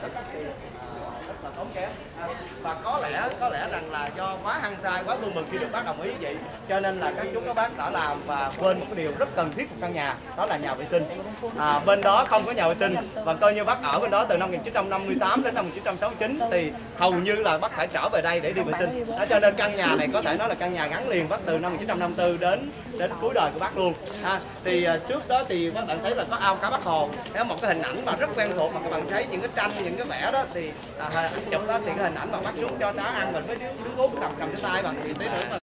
rất là tốn kém. Và có lẽ rằng là do quá hăng say, quá vui mừng khi được bác đồng ý vậy, cho nên là các chú các bác đã làm và quên một cái điều rất cần thiết của căn nhà, đó là nhà vệ sinh. Bên đó không có nhà vệ sinh, và coi như bác ở bên đó từ năm 1958 đến năm 1969 thì hầu như là bác phải trở về đây để đi vệ sinh. Đó, cho nên căn nhà này có thể nói là căn nhà gắn liền bác từ năm 1954 đến cuối đời của bác luôn. Thì trước đó thì các bạn thấy là có ao cá Bác Hồ, một cái hình ảnh mà rất quen thuộc, mà các bạn thấy những cái tranh, những cái vẽ đó thì chụp đó thì cái hình ảnh mà bác xuống cho tá ăn mình với nước uống cầm trên tay bằng thì tí nữa